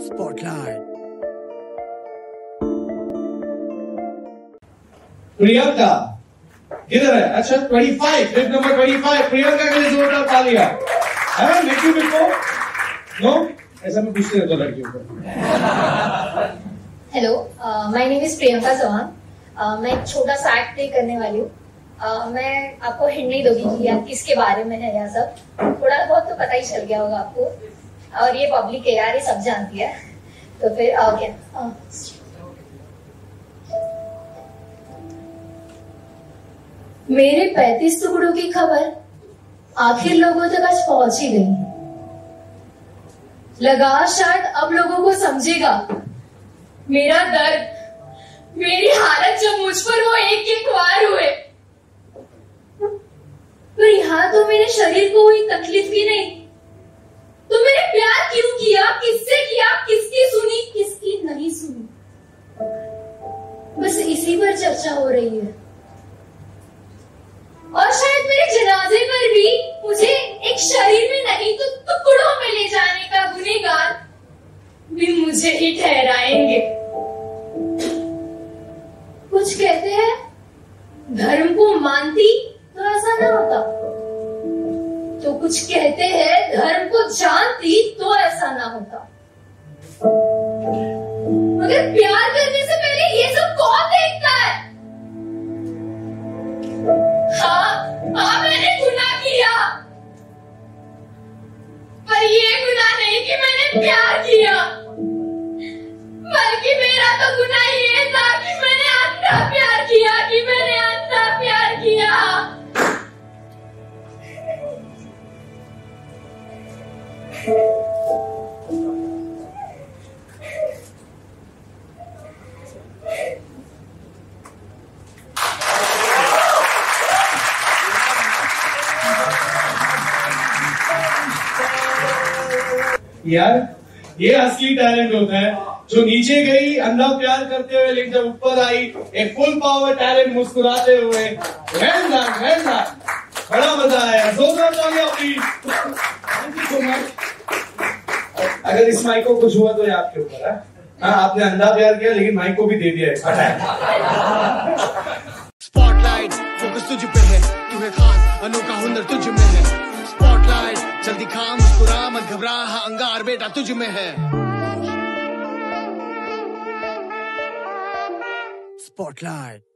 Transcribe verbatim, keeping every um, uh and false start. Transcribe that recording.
Spotlight. Priyanka किधर है? अच्छा पच्चीस, क्लिप नंबर पच्चीस, प्रियंका के लिए जोरदार तालियां। Have I met you before? No? ऐसा मैं पूछते रहता हूं लड़कियों को। Hello, my name is Priyanka Chauhan. uh, मैं एक छोटा सा एक्ट प्ले करने वाली हूँ। uh, मैं आपको हिंट नहीं दूंगी कि आप किसके बारे में है, या सब थोड़ा बहुत तो पता ही चल गया होगा आपको, और ये पब्लिक है यार, ये सब जानती है। तो फिर ओके, मेरे पैंतीस टुकड़ों की खबर आखिर लोगों तक आज पहुंच ही गई। लगा शायद अब लोगों को समझेगा मेरा दर्द, मेरी हालत जब मुझ पर वो एक एक वार हुए। पर यहाँ तो मेरे शरीर को हुई तकलीफ ही नहीं, तो मैंने प्यार क्यों किया, किससे किया, किसकी सुनी, किसकी नहीं सुनी, बस इसी पर चर्चा हो रही है। और शायद मेरे जनाजे पर भी मुझे एक शरीर में नहीं तो टुकड़ों में ले जाने का गुनहगार भी मुझे ही ठहराएंगे। कुछ कहते हैं धर्म को मानती तो ऐसा ना होता, तो कुछ कहते हैं धर्म को जानती तो ऐसा ना होता। मगर प्यार करने से पहले ये सब कौन देखता है? हाँ हाँ मैंने गुनाह किया, पर ये गुनाह नहीं कि मैंने प्यार किया, बल्कि मेरा तो गुनाह ये था कि मैंने अंधा प्यार किया, कि मैंने अंधा प्यार किया। यार ये असली टैलेंट होता है, जो नीचे गई अंधा प्यार करते हुए, लेकिन जब ऊपर आई एक फुल पावर टैलेंट मुस्कुराते हुए। वेल डन, वेल डन, बड़ा मजा आया, जोरदार तालियां please. Thank you so much. अगर इस माइक को कुछ हुआ तो ये आपके ऊपर है। हाँ, आपने अंधा प्यार किया लेकिन माइक को भी दे दिया है। स्पॉटलाइट फोकस तुझ पे है, तू है खास, अनोखा हुनर तुझ में है। स्पॉटलाइट जल्दी खा, मुस्कुरा मत घबरा, हाँ अंगार बेटा तुझ में है। स्पॉटलाइट।